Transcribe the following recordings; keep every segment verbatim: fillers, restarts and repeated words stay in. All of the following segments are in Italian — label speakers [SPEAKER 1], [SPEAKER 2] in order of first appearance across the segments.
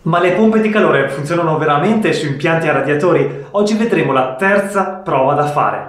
[SPEAKER 1] Ma le pompe di calore funzionano veramente su impianti a radiatori? Oggi vedremo la terza prova da fare.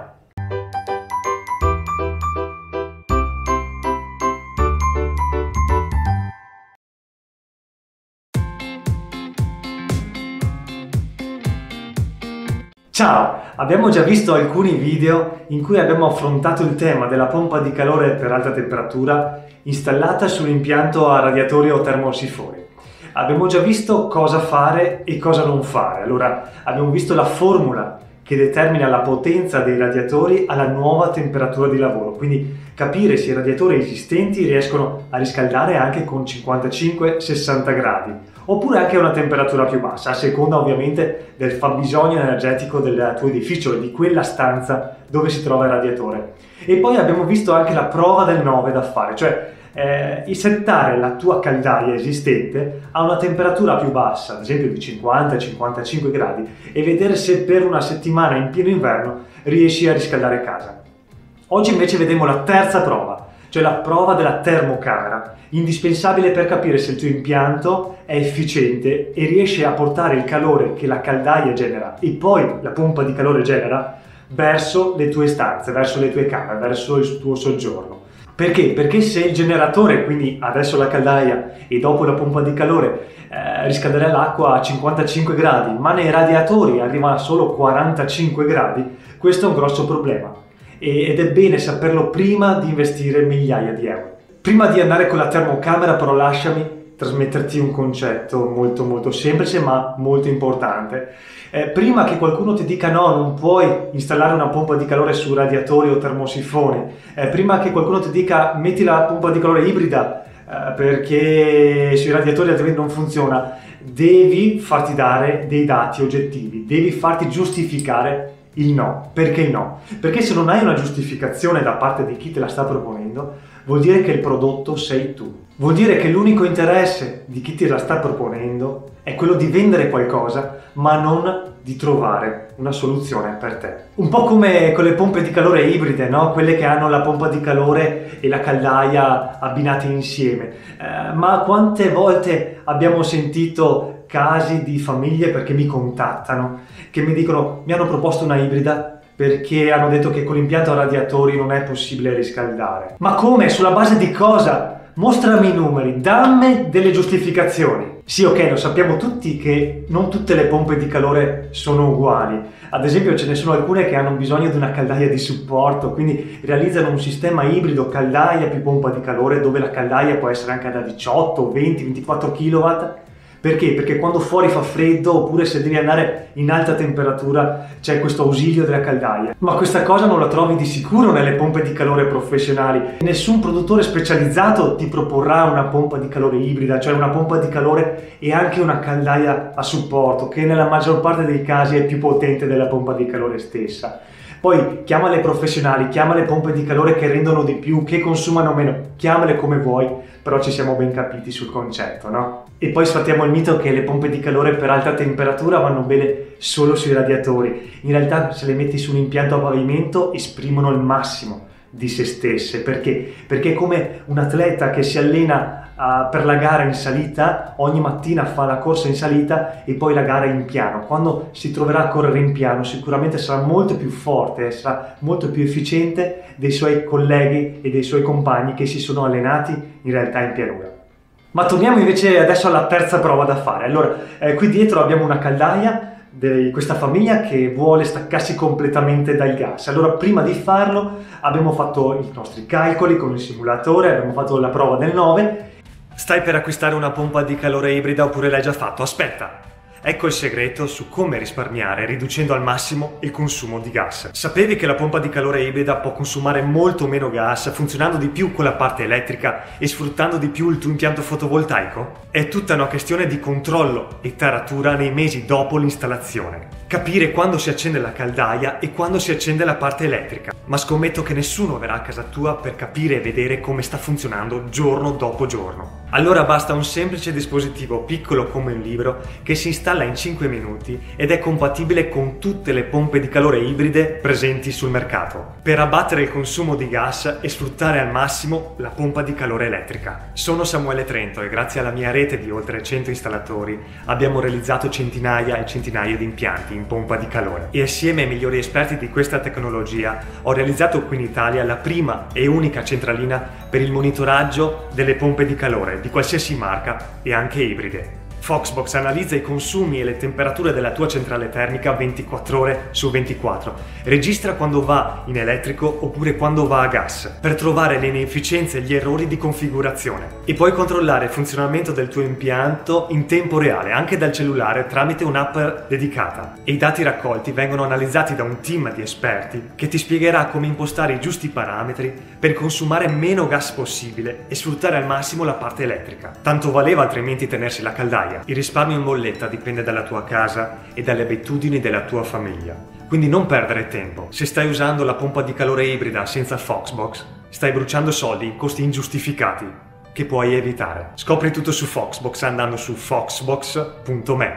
[SPEAKER 1] Ciao! Abbiamo già visto alcuni video in cui abbiamo affrontato il tema della pompa di calore per alta temperatura installata su un impianto a radiatori o termosifoni. Abbiamo già visto cosa fare e cosa non fare. Allora, abbiamo visto la formula che determina la potenza dei radiatori alla nuova temperatura di lavoro, quindi capire se i radiatori esistenti riescono a riscaldare anche con cinquantacinque sessanta gradi, oppure anche a una temperatura più bassa, a seconda ovviamente del fabbisogno energetico del tuo edificio e di quella stanza dove si trova il radiatore. E poi abbiamo visto anche la prova del nove da fare, cioè eh, settare la tua caldaia esistente a una temperatura più bassa, ad esempio di cinquanta cinquantacinque gradi, e vedere se per una settimana in pieno inverno riesci a riscaldare casa. Oggi invece vedremo la terza prova, cioè la prova della termocamera, indispensabile per capire se il tuo impianto è efficiente e riesce a portare il calore che la caldaia genera e poi la pompa di calore genera verso le tue stanze, verso le tue camere, verso il tuo soggiorno. Perché? Perché se il generatore, quindi adesso la caldaia e dopo la pompa di calore, eh, riscalderà l'acqua a cinquantacinque gradi, ma nei radiatori arriva a solo quarantacinque gradi, questo è un grosso problema. Ed è bene saperlo prima di investire migliaia di euro. Prima di andare con la termocamera però lasciami trasmetterti un concetto molto molto semplice ma molto importante. Eh, prima che qualcuno ti dica no, non puoi installare una pompa di calore su radiatori o termosifoni, eh, prima che qualcuno ti dica metti la pompa di calore ibrida eh, perché sui radiatori altrimenti non funziona, devi farti dare dei dati oggettivi, devi farti giustificare il no. Perché il no? Perché se non hai una giustificazione da parte di chi te la sta proponendo, vuol dire che il prodotto sei tu. Vuol dire che l'unico interesse di chi te la sta proponendo è quello di vendere qualcosa, ma non di trovare una soluzione per te. Un po' come con le pompe di calore ibride, no? Quelle che hanno la pompa di calore e la caldaia abbinate insieme. Eh, ma quante volte abbiamo sentito casi di famiglie perché mi contattano, che mi dicono mi hanno proposto una ibrida perché hanno detto che con l'impianto a radiatori non è possibile riscaldare. Ma come? Sulla base di cosa? Mostrami i numeri, dammi delle giustificazioni. Sì, ok, lo sappiamo tutti che non tutte le pompe di calore sono uguali. Ad esempio ce ne sono alcune che hanno bisogno di una caldaia di supporto, quindi realizzano un sistema ibrido caldaia più pompa di calore dove la caldaia può essere anche da diciotto, venti, ventiquattro chilowatt. Perché? Perché quando fuori fa freddo oppure se devi andare in alta temperatura c'è questo ausilio della caldaia. Ma questa cosa non la trovi di sicuro nelle pompe di calore professionali. Nessun produttore specializzato ti proporrà una pompa di calore ibrida, cioè una pompa di calore e anche una caldaia a supporto, che nella maggior parte dei casi è più potente della pompa di calore stessa. Poi chiamale professionali, chiamale pompe di calore che rendono di più, che consumano meno, chiamale come vuoi, però ci siamo ben capiti sul concetto, no? E poi sfattiamo il mito che le pompe di calore per alta temperatura vanno bene solo sui radiatori. In realtà se le metti su un impianto a pavimento esprimono il massimo di se stesse. Perché? Perché è come un atleta che si allena Uh, per la gara in salita, ogni mattina fa la corsa in salita e poi la gara in piano. Quando si troverà a correre in piano sicuramente sarà molto più forte, sarà molto più efficiente dei suoi colleghi e dei suoi compagni che si sono allenati in realtà in pianura. Ma torniamo invece adesso alla terza prova da fare. Allora, eh, qui dietro abbiamo una caldaia di questa famiglia che vuole staccarsi completamente dal gas. Allora, prima di farlo abbiamo fatto i nostri calcoli con il simulatore, abbiamo fatto la prova del nove. Stai per acquistare una pompa di calore ibrida oppure l'hai già fatto? Aspetta! Ecco il segreto su come risparmiare riducendo al massimo il consumo di gas. Sapevi che la pompa di calore ibrida può consumare molto meno gas funzionando di più con la parte elettrica e sfruttando di più il tuo impianto fotovoltaico? È tutta una questione di controllo e taratura nei mesi dopo l'installazione. capire quando si accende la caldaia e quando si accende la parte elettrica, ma scommetto che nessuno verrà a casa tua per capire e vedere come sta funzionando giorno dopo giorno. Allora basta un semplice dispositivo piccolo come un libro che si installa in cinque minuti ed è compatibile con tutte le pompe di calore ibride presenti sul mercato, per abbattere il consumo di gas e sfruttare al massimo la pompa di calore elettrica. Sono Samuele Trento e grazie alla mia rete di oltre cento installatori abbiamo realizzato centinaia e centinaia di impianti in pompa di calore e assieme ai migliori esperti di questa tecnologia ho realizzato qui in Italia la prima e unica centralina per il monitoraggio delle pompe di calore di qualsiasi marca e anche ibride. Foxbox analizza i consumi e le temperature della tua centrale termica ventiquattro ore su ventiquattro, registra quando va in elettrico oppure quando va a gas, per trovare le inefficienze e gli errori di configurazione e puoi controllare il funzionamento del tuo impianto in tempo reale anche dal cellulare tramite un'app dedicata e i dati raccolti vengono analizzati da un team di esperti che ti spiegherà come impostare i giusti parametri per consumare meno gas possibile e sfruttare al massimo la parte elettrica. Tanto valeva altrimenti tenersi la caldaia. Il risparmio in bolletta dipende dalla tua casa e dalle abitudini della tua famiglia. Quindi non perdere tempo. Se stai usando la pompa di calore ibrida senza Foxbox, stai bruciando soldi in costi ingiustificati che puoi evitare. Scopri tutto su Foxbox andando su foxbox punto me.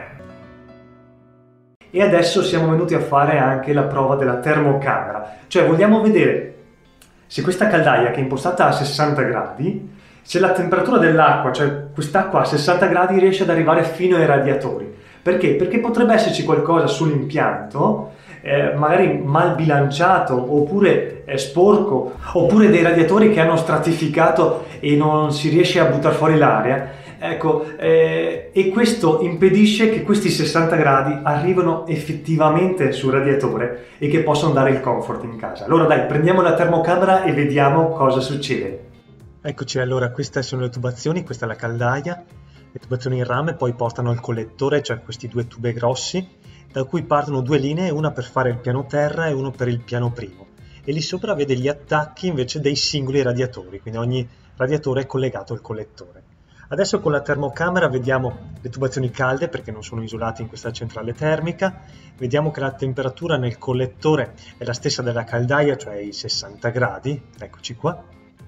[SPEAKER 1] E adesso siamo venuti a fare anche la prova della termocamera. Cioè vogliamo vedere se questa caldaia che è impostata a sessanta gradi, se la temperatura dell'acqua, cioè quest'acqua a sessanta gradi, riesce ad arrivare fino ai radiatori. Perché? Perché potrebbe esserci qualcosa sull'impianto, eh, magari mal bilanciato, oppure eh, sporco, oppure dei radiatori che hanno stratificato e non si riesce a buttare fuori l'aria. Ecco, eh, e questo impedisce che questi sessanta gradi arrivino effettivamente sul radiatore e che possano dare il comfort in casa. Allora dai, prendiamo la termocamera e vediamo cosa succede.
[SPEAKER 2] Eccoci, allora queste sono le tubazioni, questa è la caldaia, le tubazioni in rame poi portano il collettore, cioè questi due tube grossi, da cui partono due linee, una per fare il piano terra e uno per il piano primo. E lì sopra vede gli attacchi invece dei singoli radiatori, quindi ogni radiatore è collegato al collettore. Adesso con la termocamera vediamo le tubazioni calde perché non sono isolate in questa centrale termica, vediamo che la temperatura nel collettore è la stessa della caldaia, cioè i sessanta gradi, eccoci qua.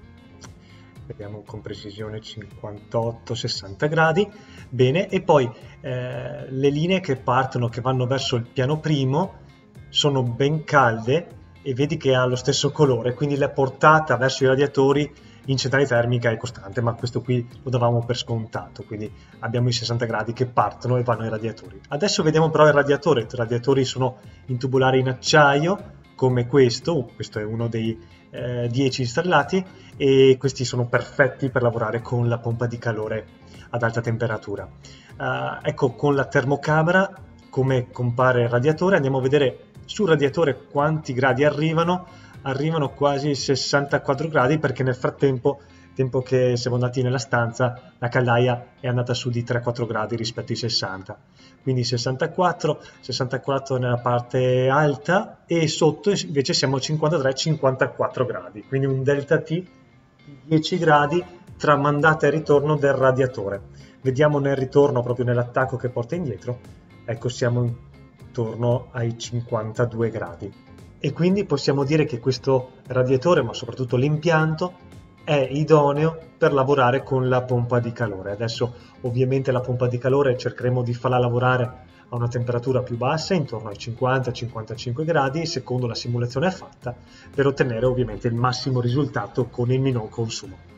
[SPEAKER 2] Vediamo con precisione cinquantotto sessanta gradi, bene, e poi eh, le linee che partono, che vanno verso il piano primo, sono ben calde e vedi che ha lo stesso colore, quindi la portata verso i radiatori in centrale termica è costante, ma questo qui lo davamo per scontato, quindi abbiamo i sessanta gradi che partono e vanno ai radiatori. Adesso vediamo però il radiatore, i radiatori sono in tubolare in acciaio, come questo, questo è uno dei eh, dieci installati e questi sono perfetti per lavorare con la pompa di calore ad alta temperatura. Uh, ecco, con la termocamera come compare il radiatore, andiamo a vedere sul radiatore quanti gradi arrivano, arrivano quasi sessantaquattro gradi perché nel frattempo, tempo che siamo andati nella stanza, la caldaia è andata su di tre quattro gradi rispetto ai sessanta. Quindi sessantaquattro, sessantaquattro nella parte alta e sotto invece siamo a cinquantatré cinquantaquattro gradi, quindi un delta T di dieci gradi tra mandata e ritorno del radiatore. Vediamo nel ritorno, proprio nell'attacco che porta indietro, ecco siamo intorno ai cinquantadue gradi. E quindi possiamo dire che questo radiatore, ma soprattutto l'impianto, è idoneo per lavorare con la pompa di calore. Adesso ovviamente la pompa di calore cercheremo di farla lavorare a una temperatura più bassa, intorno ai cinquanta cinquantacinque gradi, secondo la simulazione fatta, per ottenere ovviamente il massimo risultato con il minor consumo.